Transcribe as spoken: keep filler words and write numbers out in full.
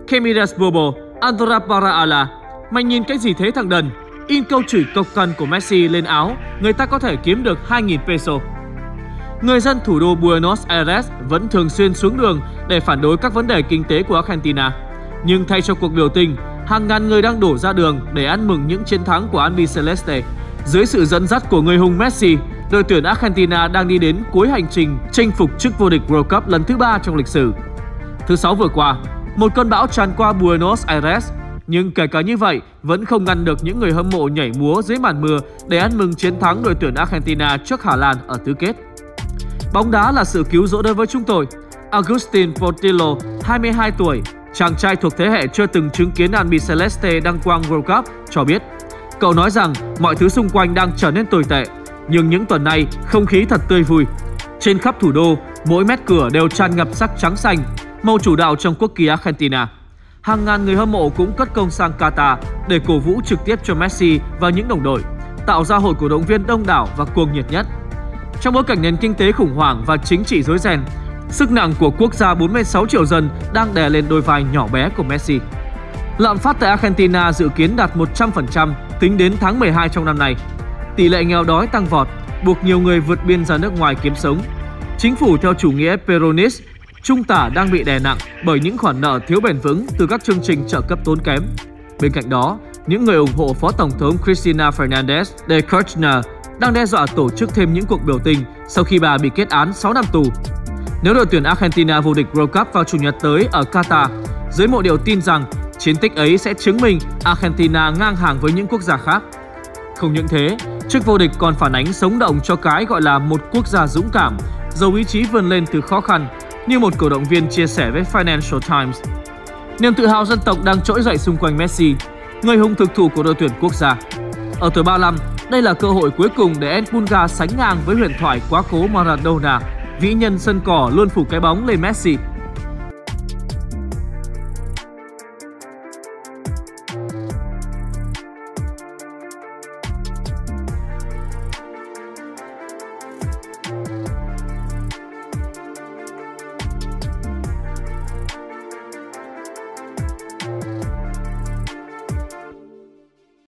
Kemides Bobo, Andorra Paraala, mày nhìn cái gì thế thằng đần? In câu chửi cộc cằn của Messi lên áo, người ta có thể kiếm được hai nghìn peso. Người dân thủ đô Buenos Aires vẫn thường xuyên xuống đường để phản đối các vấn đề kinh tế của Argentina. Nhưng thay cho cuộc biểu tình, hàng ngàn người đang đổ ra đường để ăn mừng những chiến thắng của Albiceleste. Dưới sự dẫn dắt của người hùng Messi, đội tuyển Argentina đang đi đến cuối hành trình chinh phục chức vô địch World Cup lần thứ ba trong lịch sử. Thứ Sáu vừa qua, một cơn bão tràn qua Buenos Aires, nhưng kể cả như vậy vẫn không ngăn được những người hâm mộ nhảy múa dưới màn mưa để ăn mừng chiến thắng đội tuyển Argentina trước Hà Lan ở tứ kết. Bóng đá là sự cứu rỗi đối với chúng tôi. Agustin Portillo, hai mươi hai tuổi, chàng trai thuộc thế hệ chưa từng chứng kiến Albiceleste đăng quang World Cup, cho biết. Cậu nói rằng mọi thứ xung quanh đang trở nên tồi tệ, nhưng những tuần này không khí thật tươi vui. Trên khắp thủ đô, mỗi mét cửa đều tràn ngập sắc trắng xanh, màu chủ đạo trong quốc kỳ Argentina. Hàng ngàn người hâm mộ cũng cất công sang Qatar để cổ vũ trực tiếp cho Messi và những đồng đội, tạo ra hội cổ động viên đông đảo và cuồng nhiệt nhất. Trong bối cảnh nền kinh tế khủng hoảng và chính trị rối ren, sức nặng của quốc gia bốn mươi sáu triệu dân đang đè lên đôi vai nhỏ bé của Messi. Lạm phát tại Argentina dự kiến đạt một trăm phần trăm tính đến tháng mười hai trong năm nay. Tỷ lệ nghèo đói tăng vọt, buộc nhiều người vượt biên ra nước ngoài kiếm sống. Chính phủ theo chủ nghĩa Peronist trung tả đang bị đè nặng bởi những khoản nợ thiếu bền vững từ các chương trình trợ cấp tốn kém. Bên cạnh đó, những người ủng hộ Phó Tổng thống Cristina Fernández de Kirchner đang đe dọa tổ chức thêm những cuộc biểu tình sau khi bà bị kết án sáu năm tù. Nếu đội tuyển Argentina vô địch World Cup vào Chủ nhật tới ở Qatar, giới mộ điệu tin rằng chiến tích ấy sẽ chứng minh Argentina ngang hàng với những quốc gia khác. Không những thế, chức vô địch còn phản ánh sống động cho cái gọi là một quốc gia dũng cảm, giàu ý chí vươn lên từ khó khăn, như một cổ động viên chia sẻ với Financial Times. Niềm tự hào dân tộc đang trỗi dậy xung quanh Messi, người hùng thực thụ của đội tuyển quốc gia. Ở tuổi ba mươi lăm, đây là cơ hội cuối cùng để El Pulga sánh ngang với huyền thoại quá cố Maradona, vĩ nhân sân cỏ luôn phủ cái bóng lên Messi.